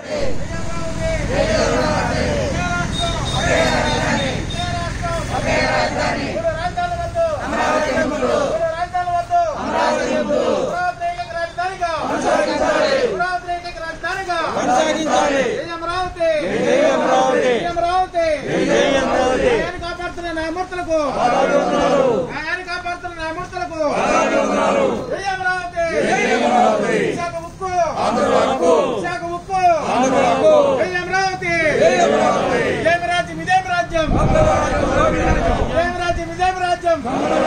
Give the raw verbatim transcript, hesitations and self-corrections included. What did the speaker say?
న్యాయమూర్తులకు ఆయన కాపాడుతున్న న్యాయమూర్తులకు విశాఖ ఉక్కు విశాఖ ఉక్కు అమరావతి ఇదేమి రాజ్యం ఇదేమి రాజ్యం ఇదేమి రాజ్యం ఇదేమి రాజ్యం